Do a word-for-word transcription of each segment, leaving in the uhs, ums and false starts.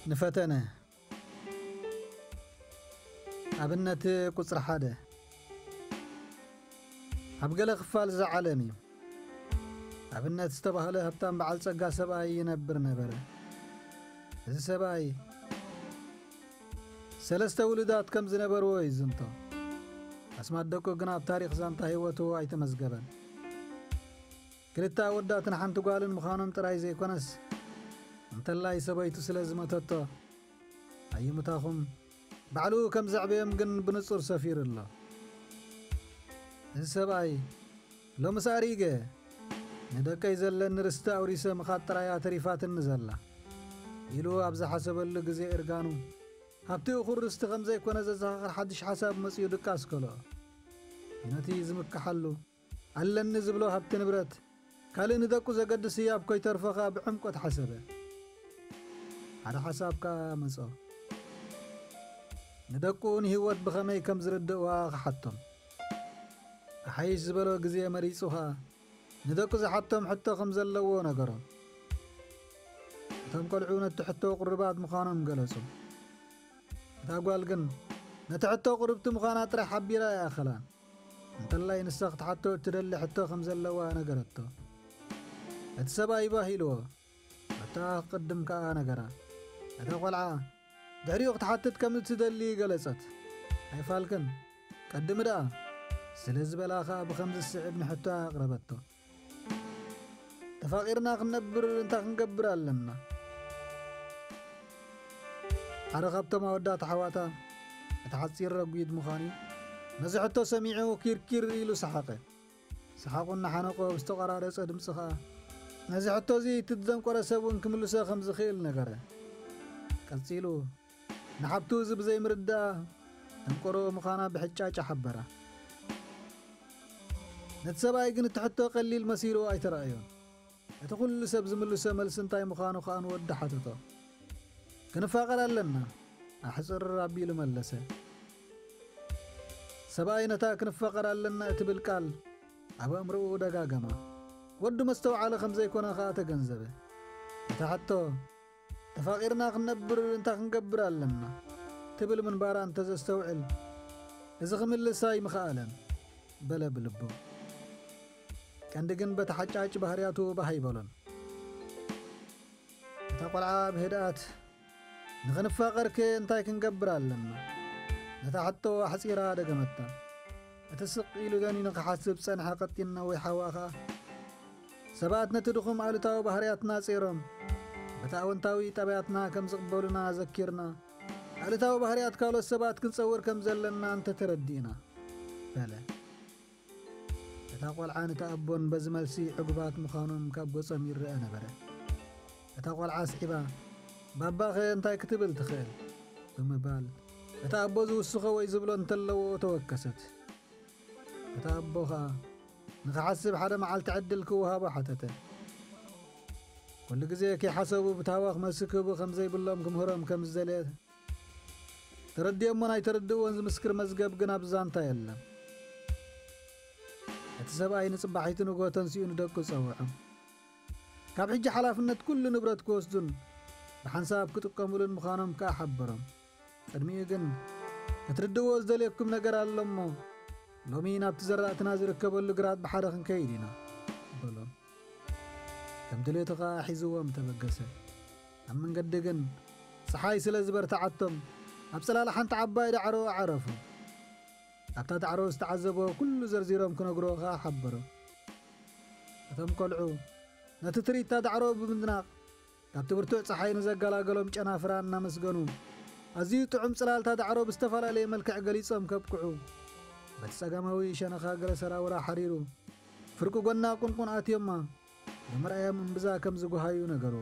نفتنا أبنت قصر حدا أبقى خفال زعلمي أبنت استبه له هبتان بعل سقا سباي ينبر نبره إذا سباي سلسة ولدات كم زنبر ويزنتو أسمع الدكو قناب تاريخ زانتا هيوتو أيت مزقبا كلتا ودات نحن تقال مخانم تراي زي كونس انت الله يسبيتو سلازمتتو أي متاخم بعلو كم زعبيم قن بنصر سفير الله السباي لو مساريقه ندكا يزل نرستا وريسا مخاطر يا تريفات النزلة يلو أبزا حسب اللي قزي إرقانو هبتي أخور استغم زي كونا زاخر حدش حساب مسيو دكاس كلا ينتي زمك حلو ألا النزبلو هبتي نبرت كالي ندكو زقد سياب كي ترفقا بعمقة حسبه على حساب كا مسو ندكو نهيوات بخمي كم زرد واخحتم أحيش زبلو قزي مريسوها ندكو زحتم حتى خمز اللو نقرم تم قلعون تحتو قربات مخانم قلسو تاقوال قن نتحتو قربت مخانات رح حبيرا يا خلان انت الله ينساقت حتو تدلي حتو خمز اللو نقرتو اتسبا يباهيلو اتا قدم كا نقرا اتا قلعا دعري وقت حتى تكمل تدلي قلست هاي فالكن قدم دا سلز بلاخا بخمس السعب نحتو اقربتو تفاقيرنا خنبر انتا خنقبر لنا عرقبتو مودات حواتا اتحصير رقويد مخاني نزحتو سميعو كير كير إلو سحاقه سحاقونا حانقو بستقرار يسقدم سخا نزحتو زي تدزم قرسبون كملوسا خمز خيل نقره قلسيلو نحبتو زب زي مردا انقرو مخانا بحجاج حبرا نتسباي قن تحتو قليل مسيرو اي ترأيون اتقول سب زملوسا ملسنتاي مخانو خان ود حتتو كنفاقل لنا احصر ربي لملسه سباي نتا كنفاقل لنا تبلقال ابا امرو دغاغما ود مستوى على خمسه يكون خاته جنزبه تحتو تفاقيرنا خنبر انت خنقبر لنا تبل من باران تزستوعل اذا خمل ساي مخالا بلا بلبو كان دقن بتحجاج بهرياتو بهيبلن تقلع بهدات نغنفاقرك انتاي كنقبر لنا نتحتو حصيرا دقمتا اتسق إلو داني نقحاسب سنحا قطينا ويحواخا سباتنا تدخم عالتاو بهرياتنا سيرم بتاونتاوي تبعتنا كم زقبولنا ذكرنا عالتاو بهريات كالو السبات كنصور كم زلنا انت تردينا بلا تقول عان تأبون بزملسي عقبات مخانم كابو سمير رأنا بلا تقول عاسحبا بابا خي انتاي كتبل تخيل ثم بال تأبو زو السخوي زبلو انتلو توكست تأبوها نخحسب حدا معال تعدل كوها بحتته كل جزء كي حسبوا بتواخ مسكوا خمسة باللهم كم هرم كم زلات تردي أمنا يتردوا ونز مسكر مزجب جناب زانتا يلا اتسبعين صباحيتن وقوتن سيون دكوا صوعهم كاب حج حلافنت كل نبرة كوسدن بحنساب كتقاملن مخانم كأحبرم أدمي جن تردوا وزدليكم نجار اللهم لو مين أبتزرع تنازل كبل الجراد بحرق كيدنا بلهم كم دليتها حيزوا متبقسه أمن قدقن صحاي سلازبر تعتم أبسلا لحن تعباي دعرو عرفوا أبتا دعرو استعذبوا كل زرزيرهم كنا قروها حبروا أتم قلعوا نتتري تدعرو بمدناق أبتبرتوع صحاي نزقالا قلوم جانا فراننا مسقنون أزيو تعم سلال تدعرو بستفالا لي ملكع قليصهم كبكعوا بتساقاموي شانخا قلسرا ورا حريرو فرقو قلنا قنقن آتيما لمرأي من بزا كم زقو هايو نقروا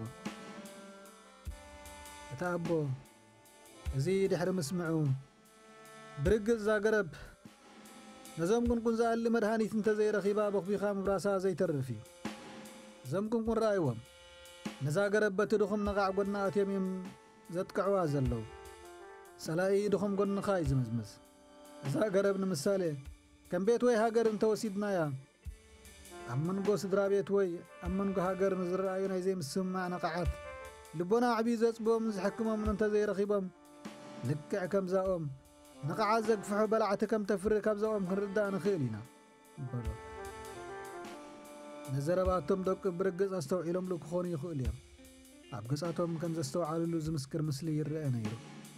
أتابو زيد حرم اسمعو برق زا قرب نزم كن كن زا اللي مدهاني تنتزي رخيبا بخبي خام براسا زي ترفي زم كن كن رايوام نزا قرب بتدخم نقع قلنا أتيميم زدك عوازلو سلائي دخم قلنا خايز مزمز زا قرب نمسالي كم بيت وي هاقر انت وسيدنا يا أمن قو سدرا بيت وي أمن قو هاقر نزر آيونا زي مسمع نقعات ልቦና ዓብዪ ዘጽብቦም ዝሕክሞም እንተዘይረኺቦም ልክዕ ከምዛኦም ንቕዓ ዘግፍሖ በላዕቲ ከም ተፍሪ ካብዛኦም ክንርዳእ ንኽእል ኢና በሎ። ነዘረባቶም ደቂ ብርግጽ ኣስተውዒሎምሉ ክኾኑ ይኽእል እዮም። ኣብ ገጻቶም ከም ዘስተውዓልሉ ዝምስክር ምስሊ ይርአ ነይሩ።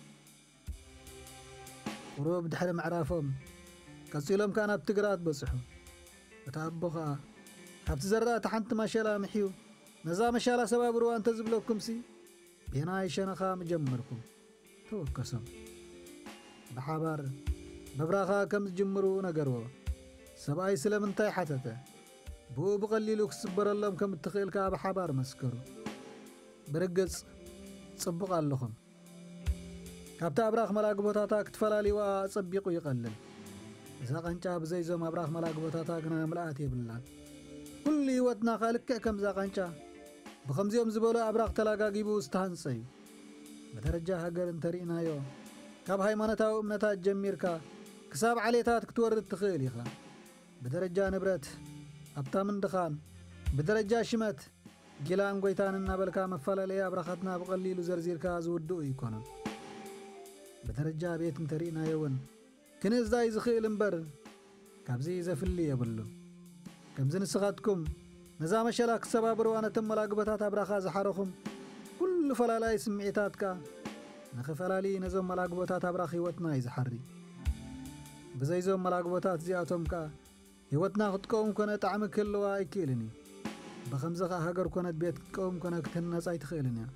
ቁሩብ ድሕሪ ምዕራፎም ቀጺሎም ከዓ ናብ ትግራት በጽሑ። እታ ኣቦ ከዓ ካብቲ ዘራእቲ ሓንቲ ማሸላ ምሕዩ ነዛ መሻላ ሰባብርዋ እንተ ዝብለኩምሲ ቤናይ ሸነኻ ምጀመርኩም ተወከሶም። ብሓባር በብራኻ ከም ዝጅምሩ ነገርዎ። ሰብኣይ ስለምንታይ ሓተተ ብኡ ብቐሊሉ ክስበረሎም ከም እትኽእል ከዓ ብሓባር መስከሩ። ብርግጽ ጽቡቕ ኣለኹም። ካብቲ ኣብራኽ መላግቦታታ ክትፈላሊዋ ጸቢቑ ይቐልል። እዛ ቐንጫ ብዘይዞም ኣብራኽ መላግቦታታ ግና ምልኣት የብላን። ኩሉ ህይወትና ኸ ልክዕ ከምዛ ቐንጫ ብኸምዚኦም ዝበሎ ኣብራኽ ተላጋጊቡ ዝተሃንጸ እዩ። በደረጃ ሃገር እንተሪእናዮ ካብ ሃይማኖታዊ እምነታት ጀሚርካ ክሳብ ዓሌታት ክትወርድ ትኽእል ኢኻ። ብደረጃ ንብረት ሃብታምን ድኻን፣ ብደረጃ ሽመት ጊላን ጐይታን እናበልካ መፈላለየ ኣብራኻትና ብቐሊሉ ዘርዚርካ ዝውድኡ ይኮኖም። ብደረጃ ቤት እንተሪእናዮ እውን ክንእዝዳይ ዝኽእል እምበር ካብዚ ዘፍሊ የብሉን። ከምዚ ንስኻትኩም ነዛ መሸላ ክሰባብርዋ ነቶም መላግቦታት ኣብራኻ ዝሓረኹም ኩሉ ፈላላይ ስምዒታትካ ንኽፈላሊ ነዞም መላግቦታት ኣብራኽ ህይወትና እዩ ዝሓሪ። ብዘይዞም መላግቦታት እዚኣቶም ከዓ ህይወትና ክትቀውም ኮነ ጣዕሚ ክህልዋ ኣይክእልን እዩ። ብኸምዚ ኸ ሃገር ኮነት ቤት ክትቀውም ኮነ ክትህነጻ ኣይትኽእልን እያ።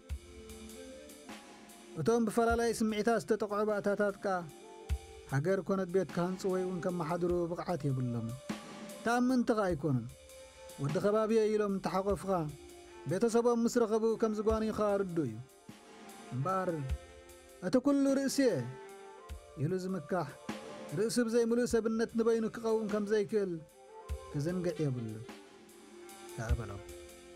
እቶም ብፈላላይ ስምዒታት ዝተጠቕዑ ባእታታት ከዓ ሃገር ኮነት ቤት ክሃንጹ ወይ እውን ከመሓድሩ ብቕዓት የብሎም። ተኣመንቲ ኸ ኣይኮኑን። ወዲ ኸባብየ ኢሎም እንተሓቖፍኻ ቤተሰቦም ምስ ረኸቡ ከም ዝጓኒኻ ርዱ እዩ እምበር እቲ ኩሉ ርእስየ ኢሉ ዝምካሕ ርእሱ ብዘይምሉእ ሰብነት ንበይኑ ክቐውም ከም ዘይክእል ክዝንግዕ የብሉን ተቐበሎም።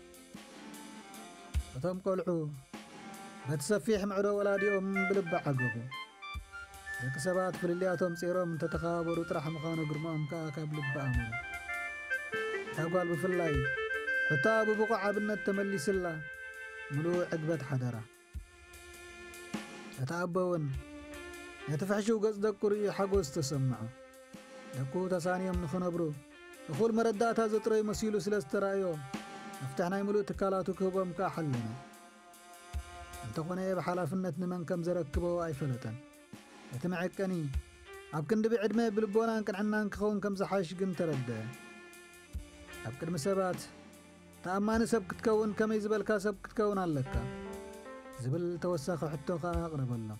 እቶም ቆልዑ በቲ ሰፊሕ ምዕዶ ወላዲኦም ብልባዕ ዓገቡ። ደቂ ሰባት ፍልልያቶም ፂሮም እንተተኸባበሩ ጥራሕ ምዃኑ ግርማኦም ከዓ ካብ ልባ ኣመኑ። እታ ጓል ብፍላይ ሕታ ብብቑዕ ዓብነት ተመሊስላ ምሉእ ዕግበት ሓደራ። እታ ኣቦ እውን ነቲ ፍሕሽው ገጽ ደቁ ርእዩ ሓጎስ ተሰምዑ። ደቁ ተሳንዮም ንኽነብሩ እኹል መረዳእታ ዘጥረዩ መሲሉ ስለ ዝተረእዮ መፍትሕ ናይ ምሉእ ትካላቱ ክህቦም ከዓ ሓለነ። እንተኾነ ብሓላፍነት ንመን ከም ዘረክቦ ኣይፈለጠን። እቲ መዐቀኒ ኣብ ክንዲ ብዕድመ ብልቦናን ቅንዕናን ክኸውን ከም ዝሓሽ ግን ተረድአ። ኣብ ቅድሚ ሰባት ተኣማኒ ሰብ ክትከውን ከመይ ዝበልካ ሰብ ክትከውን ኣለካ ዝብል ተወሳኺ ሕቶ ከዓ ኣቕረበሎም።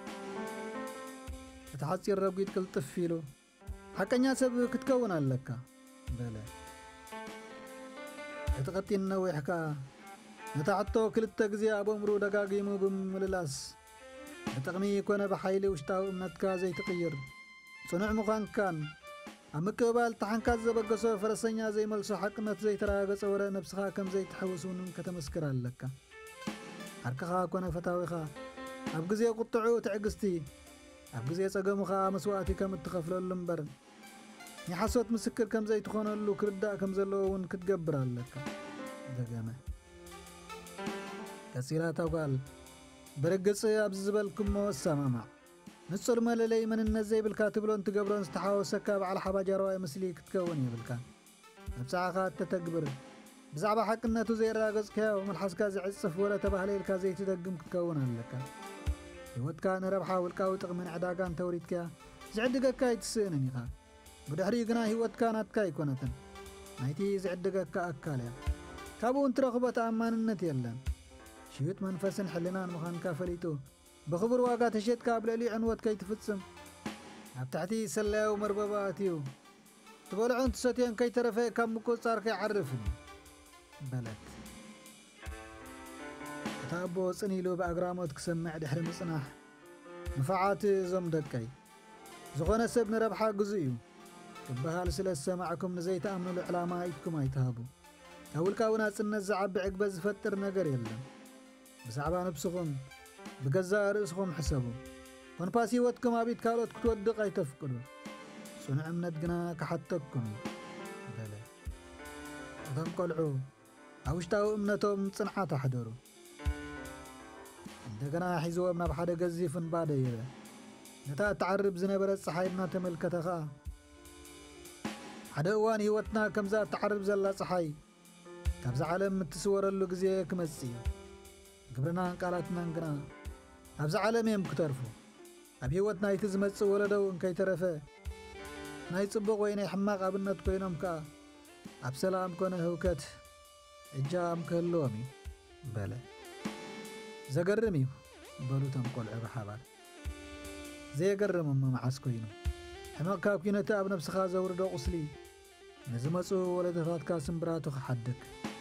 እቲ ሓፂር ረጒድ ቅልጥፍ ኢሉ ሓቀኛ ሰብ ክትከውን ኣለካ በለ። እቲ ቐጢን ነዊሕ ከዓ ነታ ሕቶ ክልተ ግዜ ኣብ ኣእምሩ ደጋጊሙ ብምምልላስ ብጥቕሚ ኮነ ብሓይሊ ውሽጣዊ እምነትካ ዘይትቕይር ጽኑዕ ምዃንካን ኣብ ምቅብባል ተሓንካት ዘበገሶ ፈረሰኛ ዘይመልሶ ሓቅነት ዘይተረጋገጸ ወረ ነብስኻ ከም ዘይትሕውሱን ከተመስክር ኣለካ። ዓርክኻ ኮነ ፈታዊኻ ኣብ ግዜ ቁጥዑ ትዕግስቲ ኣብ ግዜ ጸገሙኻ መስዋእቲ ከም እትኸፍለሉ እምበር ንሓሶት ምስክር ከም ዘይትኾነሉ ክርዳእ ከም ዘለዎ እውን ክትገብር ኣለካ ደገመ። ቀጺላታ ጓል ብርግጽ ኣብዚ ዝበልኩሞ ሰማማዕ ንጹር መለለይ መንነት ዘይብልካ ትብሎን ትገብሮን ዝተሓወሰካ በዓል ሓባጃራዋይ ምስሊ ክትከውን የብልካ። መብዛዕኻ እተተግብር ብዛዕባ ሓቅነቱ ዘይረጋገጽካዮ መልሓስካ ዝዕጽፍ ወለ ተባህለልካ ዘይትደግም ክትከውን ኣለካ። ህይወትካ ንረብሓ ውልቃዊ ጥቕምን ዕዳጋን ተውሪትካ ዝዕድገካ ኣይትስእንን ኢኻ። ብድሕሪኡ ግና ህይወትካ ናትካ ኣይኮነትን ናይቲ ዝዕድገካ ኣካል እያ። ካብኡ እንትረኽቦ ተኣማንነት የለን። ሽዩጥ መንፈስን ሕልናን ምዃንካ ፈሊጡ ብኽቡር ዋጋ ተሸጥካ ኣብ ልዕሊ ዕንወት ከይትፍጽም ኣብ ታሕቲ ሰላያዊ መርበባ ኣትዩ ትበልዖን ትሰትዮን ከይተረፈ ካብ ምቁፅጻር ከይዓርፍን በለት። እታ ኣቦ ጽን ኢሉ ብኣግራሞት ክሰምዕ ድሕሪ ምጽናሕ ንፋዓት እዞም ደቀይ ዝኾነ ሰብ ንረብሓ ግዙ እዩ ክበሃል ስለ ዝሰማዕኩም ንዘይተኣምንሉ ዕላማ ኢትኩም ኣይትሃቡ። ኣብ ውልቃዊ ናጽነት ዝዓቢ ዕግበት ዝፈጥር ነገር የለን። ብዛዕባ ነብስኹም ብገዛእ ርእስኹም ሕሰቡ። ኮንፓስ ህይወትኩም ኣብ ኢድ ካልኦት ክትወድቕ ኣይተፍቅዱ። ጽኑዕ እምነት ግና ክሓተኩም በለ። እቶም ቆልዑ ኣብ ውሽጣዊ እምነቶም ጽንዓት ኣሕደሩ። እንደገና ሒዞም ናብ ሓደ ገዚፍን ባደ ይረ ነታ ተዓርብ ዝነበረ ፀሓይና ተመልከተ ኸኣ ሓደ እዋን ህይወትና ከምዛ ተዓርብ ዘላ ፀሓይ ካብዚ ዓለም እትስወረሉ ግዜ ክመጽእ እዩ ግብርናን ቃላትናን ግና ኣብዚ ዓለም እዮም ክተርፉ ኣብ ህይወትና እቲ ዝመጽእ ወለደው እንከይተረፈ ናይ ጽቡቕ ወይ ናይ ሕማቕ ኣብነት ኮይኖም ከኣ ኣብ ሰላም ኮነ ህውከት እጃም ክህልዎም እዩ በለ ዘገርም እዩ በሉ እቶም ቆልዑ ብሓባር ዘየገርም እሞ መዓስ ኮይኑ ሕማቕ ካብ ኩነቲ ኣብ ነብስኻ ዘውርዶ ቁስሊ ንዝመፁ ወለደታትካ ስምብራቱ ክሓድግ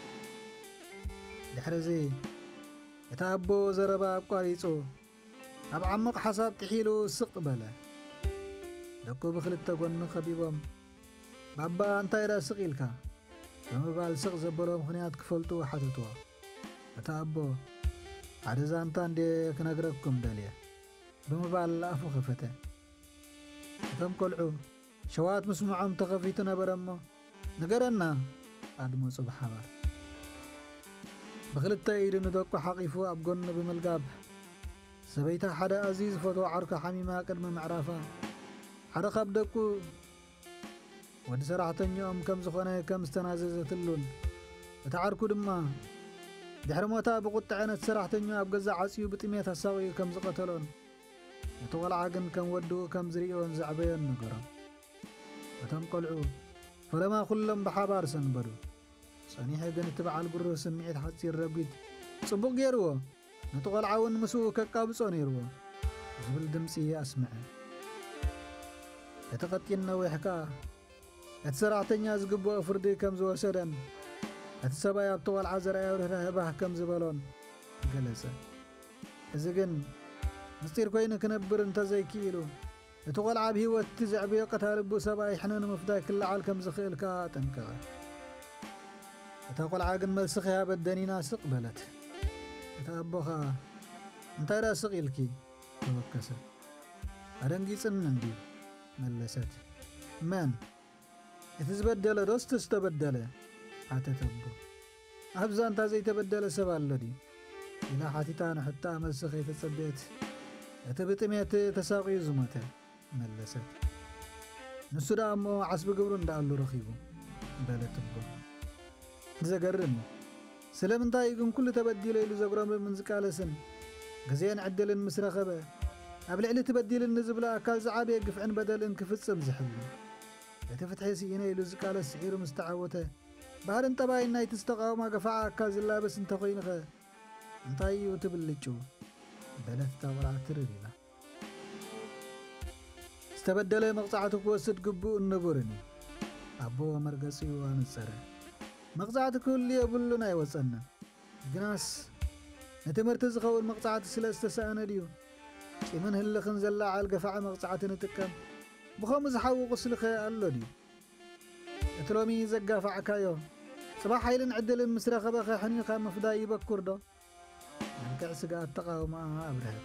ድሕሪዚ እታ ኣቦ ዘረባ ኣቋሪፁ ኣብ ዓሚቕ ሓሳብ ጥሒሉ ስቕ በለ ደቁ ብክልተ ጎኒ ከቢቦም ባባ እንታይ ዳ ስቕ ኢልካ ብምባል ስቕ ዘበሎ ምኽንያት ክፈልጡ ሓተትዎ እታ ኣቦ ሓደ ዛንታ እንደ ክነግረኩም ደልየ ብምባል ኣፉ ኸፈተ እቶም ቆልዑ ሸዋት ምስምዖም ተኸፊቱ ነበረ እሞ ንገረና ኣድመፁ ብሓባር ብክልተ ኢዱ ንደቁ ሓቒፉ ኣብ ጎኑ ብምልጋብ ሰበይታ ሓደ ኣዝዩ ዝፈትዎ ዓርካ ሓሚማ ቅድሚ ምዕራፋ ሓደ ካብ ደቁ ወዲ ሰራሕተኛኦም ከም ዝኾነ ከም ዝተናዘዘትሉን እቲ ዓርኩ ድማ ድሕሪ ሞታ ብቁጣዕ ነቲ ሰራሕተኛ ኣብ ገዛ ዓፅዩ ብጥሜት ኣሳቒዩ ከም ዝቐተሎን እቲ ቆልዓ ግን ከም ወድኡ ከም ዝርእዮን ዘዕበዮን ነገሮም እቶም ቆልዑ ፈለማ ኩሎም ብሓባር ሰንበዱ ጸኒሐ ግን እቲ በዓል ጉሩህ ስምዒት ሓፂር ረጒድ ጽቡቕ ገይርዎ ነቲ ቆልዓ እውን ምስኡ ከቃብጾ ነይርዎ ዝብል ድምፂ ኣስምዐ እቲ ቐጢን ነዊሕ ከኣ እቲ ሰራሕተኛ ዝግብኦ ፍርዲ ከም ዝወሰደን እቲ ሰብኣይ ኣብቲ ቆልዓ ዘርኣዮ ርህራሄ ከም ዝበሎን ገለጸ እዚ ግን ምስጢር ኮይኑ ክነብር እንተዘይክኢሉ እቲ ቆልዓ ብሂወት እቲ ዘዕብዮ ቀታልቡ ሰብኣይ ሕነ ንምፍታይ ክለዓል ከም ዝኽእል ከኣ ጠንቀቐ እታ ቆልዓ ግን መልሲ ኸያበት ደኒና ስቕ በለት እታ ኣቦ ኸኣ እንታይ ዳ ስቕ ኢልኪ ተወከሰ ኣደንጊፅን እንዲዩ መለሰት መን እቲ ዝበደለ ዶስ እቲ ዝተበደለ ሓተት ኣቦ ኣብ ዛንታ ዘይተበደለ ሰብ ኣሎ ድዩ ኢላ ሓቲታ ንሕታ መልሲ ከይተጸበየት እቲ ብጥሜት ተሳቒዩ ዝሞተ መለሰት ንሱ ዳ እሞ ዓስቢ ግብሩ እንዳኣሉ ረኺቡ በለት እቦ ዘገርም ስለምንታይ ግን ኩሉ ተበዲለ ኢሉ ዘጉረምርምን ዝቃለስን ግዜን ዕድልን ምስ ረኸበ ኣብ ልዕሊ ትበዲልን ንዝብላ ኣካል ዝዓበየ ግፍዕን በደልን ክፍጽም ዝሕሉ እቲ ፍትሒ ስኢነ ኢሉ ዝቃለስ ስዒሩ ምስ ተዓወተ ባህርን ጠባይን ናይቲ ዝተቃወማ ገፋዓ ኣካል ዝላበስ እንተኾይንኸ እንታይ እዩ ትብልጩ በለት እታ ቆልዓ ትርር ኢላ ዝተበደለ መቕጻዕቱ ክወስድ ግቡእ እነቡርን ኣቦ መርገጺኡ ኣነጸረ መቕጻዕቲ ክህሉ የብሉን ኣይወጸንን ግናስ ንትምህርቲ ዝኸውን መቕጻዕቲ ስለ ዝተሰኣነ ድዩ ቂምን ህልኽን ዘላዓል ገፋዓ መቕጻዕቲ ንጥቀም ብኸምኡ ዝሓዊ ቁስሊ ኸ ኣሎ ድዩ እቲ ሎሚ ዘጋፋዕካዮ ጽባሕ ሓይልን ዕድልን ምስ ረኸበኸ ሕኒኻ ምፍዳይ ይበኩር ዶ መልክዕ ስጋኣት ተቃውማ ኣብርህት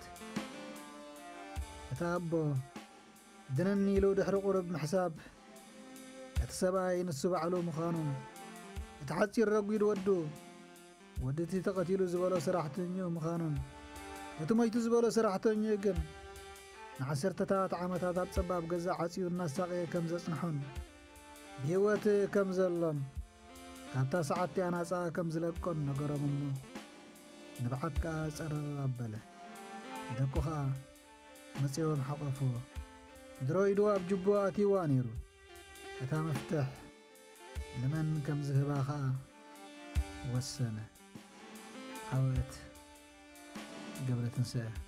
እታ ኣቦ ድነኒ ኢሉ ድሕሪ ቁርብ ምሕሳብ እቲ ሰብኣይ ንሱ ባዕሉ ምዃኑ እቲ ሓፂር ረጒድ ወዱ ወዲ እቲ ተቐቲሉ ዝበሎ ሰራሕተኛኡ ምዃኑን እቲ ሞይቱ ዝበሎ ሰራሕተኛኡ ግን ንዓሰርተታት ዓመታት ኣብ ጸባብ ገዛ ዓፅዩ እናሳቐየ ከም ዘጽንሖን ብህይወት ከም ዘሎን ካብታ ሰዓት ኣናፃ ከም ዝለቆን ነገሮም እሞ ንብዓት ከኣ ጸረር ኣበለ ደቁ ኸኣ መጺኦም ሓቐፍዎ ድሮ ኢዱ ኣብ ጅቦ ኣትይዋ ነይሩ እታ መፍትሕ ንመን ከም ዝህባ ኸኣ ወሰነ ሓወት ገብረ ትንስአ